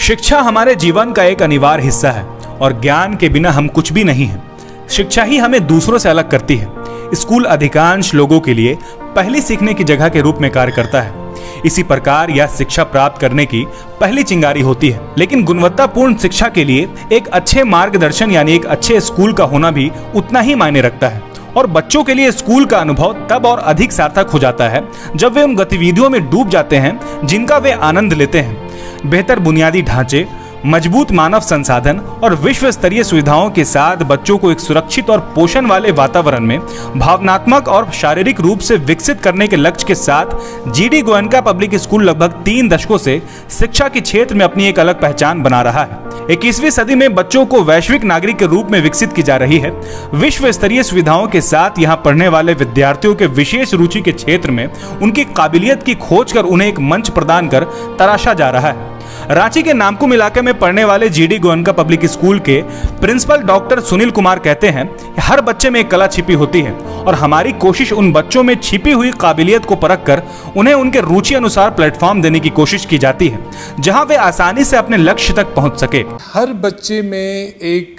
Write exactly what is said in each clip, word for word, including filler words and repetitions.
शिक्षा हमारे जीवन का एक अनिवार्य हिस्सा है और ज्ञान के बिना हम कुछ भी नहीं हैं। शिक्षा ही हमें दूसरों से अलग करती है। स्कूल अधिकांश लोगों के लिए पहली सीखने की जगह के रूप में कार्य करता है। इसी प्रकार यह शिक्षा प्राप्त करने की पहली चिंगारी होती है। लेकिन गुणवत्तापूर्ण शिक्षा के लिए एक अच्छे मार्गदर्शन यानी एक अच्छे स्कूल का होना भी उतना ही मायने रखता है। और बच्चों के लिए स्कूल का अनुभव तब और अधिक सार्थक हो जाता है जब वे उन गतिविधियों में डूब जाते हैं जिनका वे आनंद लेते हैं। बेहतर बुनियादी ढांचे, मजबूत मानव संसाधन और विश्व स्तरीय सुविधाओं के साथ बच्चों को एक सुरक्षित और पोषण वाले वातावरण में भावनात्मक और शारीरिक रूप से विकसित करने के लक्ष्य के साथ जीडी गोयनका पब्लिक स्कूल लगभग तीन दशकों से शिक्षा के क्षेत्र में अपनी एक अलग पहचान बना रहा है। इक्कीसवीं सदी में बच्चों को वैश्विक नागरिक के रूप में विकसित की जा रही है। विश्व स्तरीय सुविधाओं के साथ यहाँ पढ़ने वाले विद्यार्थियों के विशेष रुचि के क्षेत्र में उनकी काबिलियत की खोज कर उन्हें एक मंच प्रदान कर तराशा जा रहा है। रांची के नामकुम इलाके में पढ़ने वाले जीडी गोयनका पब्लिक स्कूल के प्रिंसिपल डॉक्टर सुनील कुमार कहते हैं कि हर बच्चे में एक कला छिपी होती है और हमारी कोशिश उन बच्चों में छिपी हुई काबिलियत को परख कर उन्हें उनके रुचि अनुसार प्लेटफॉर्म देने की कोशिश की जाती है जहां वे आसानी से अपने लक्ष्य तक पहुंच सके। हर बच्चे में एक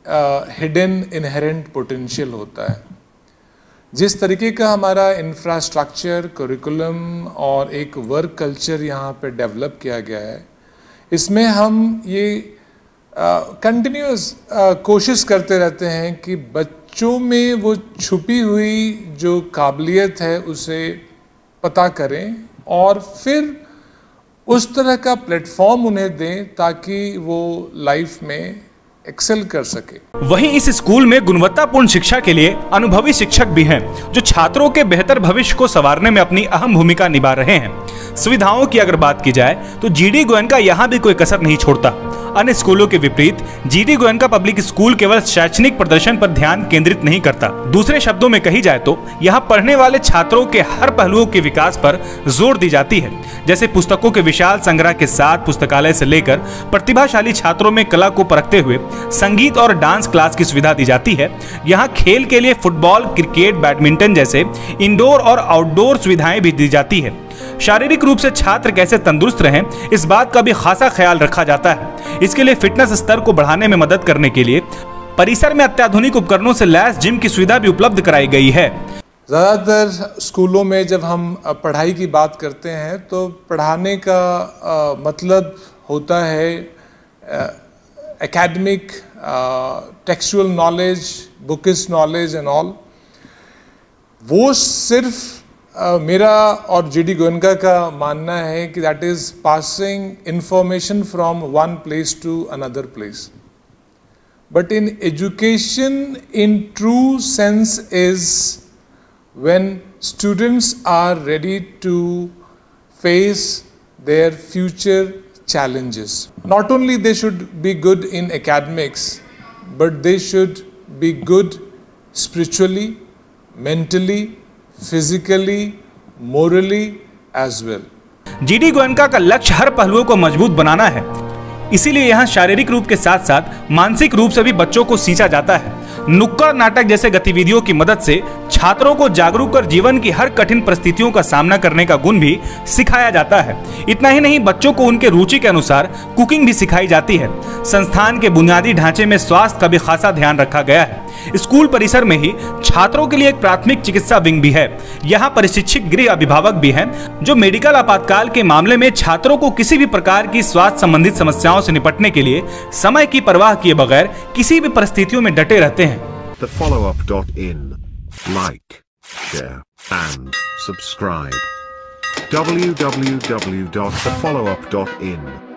हिडन इनहेरेंट पोटेंशियल होता है। जिस तरीके का हमारा इंफ्रास्ट्रक्चर, करिकुलम और एक वर्क कल्चर यहाँ पे डेवलप किया गया है, इसमें हम ये कंटिन्यूस कोशिश करते रहते हैं कि बच्चों में वो छुपी हुई जो काबिलियत है उसे पता करें और फिर उस तरह का प्लेटफॉर्म उन्हें दें ताकि वो लाइफ में एक्सेल कर सके। वहीं इस स्कूल में गुणवत्तापूर्ण शिक्षा के लिए अनुभवी शिक्षक भी हैं जो छात्रों के बेहतर भविष्य को संवारने में अपनी अहम भूमिका निभा रहे हैं। सुविधाओं की अगर बात की जाए तो जीडी गोयनका यहाँ भी कोई कसर नहीं छोड़ता। अन्य स्कूलों के विपरीत जीडी गोयनका पब्लिक स्कूल केवल शैक्षणिक प्रदर्शन पर ध्यान केंद्रित नहीं करता। दूसरे शब्दों में कही जाए तो यहाँ पढ़ने वाले छात्रों के हर पहलुओं के विकास पर जोर दी जाती है। जैसे पुस्तकों के विशाल संग्रह के साथ पुस्तकालय से लेकर प्रतिभाशाली छात्रों में कला को परखते हुए संगीत और डांस क्लास की सुविधा दी जाती है। यहाँ खेल के लिए फुटबॉल, क्रिकेट, बैडमिंटन जैसे इंडोर और आउटडोर सुविधाएं भी दी जाती है। शारीरिक रूप से छात्र कैसे तंदुरुस्त रहें, इस बात का भी खासा ख्याल रखा जाता है। इसके लिए फिटनेस स्तर को बढ़ाने में मदद करने के लिए परिसर में अत्याधुनिक उपकरणों से लैस जिम की सुविधा भी उपलब्ध कराई गई है। ज़्यादातर स्कूलों में जब हम पढ़ाई की बात करते हैं तो पढ़ाने का आ, मतलब होता है academic, textual knowledge, bookish knowledge and all. वो सिर्फ Uh, मेरा और जीडी गोयनका का मानना है कि that is passing information from one place to another place, but in education in true sense is when students are ready to face their future challenges. Not only they should be good in academics, but they should be good spiritually, mentally, physically, morally as well. GD Goenka का लक्ष्य हर पहलुओं को मजबूत बनाना है, इसीलिए यहाँ शारीरिक रूप के साथ साथ मानसिक रूप से भी बच्चों को सींचा जाता है। नुक्कड़ नाटक जैसे गतिविधियों की मदद से छात्रों को जागरूक कर जीवन की हर कठिन परिस्थितियों का सामना करने का गुण भी सिखाया जाता है। इतना ही नहीं, बच्चों को उनके रुचि के अनुसार कुकिंग भी सिखाई जाती है। संस्थान के बुनियादी ढांचे में स्वास्थ्य का भी खासा ध्यान रखा गया है। स्कूल परिसर में ही छात्रों के लिए एक प्राथमिक चिकित्सा विंग भी है। यहाँ प्रशिक्षित गृह अभिभावक भी हैं जो मेडिकल आपातकाल के मामले में छात्रों को किसी भी प्रकार की स्वास्थ्य संबंधित समस्याओं से निपटने के लिए समय की परवाह किए बगैर किसी भी परिस्थितियों में डटे रहते हैं। The follow up dot in. Like, share, and subscribe. w w w dot the follow up dot in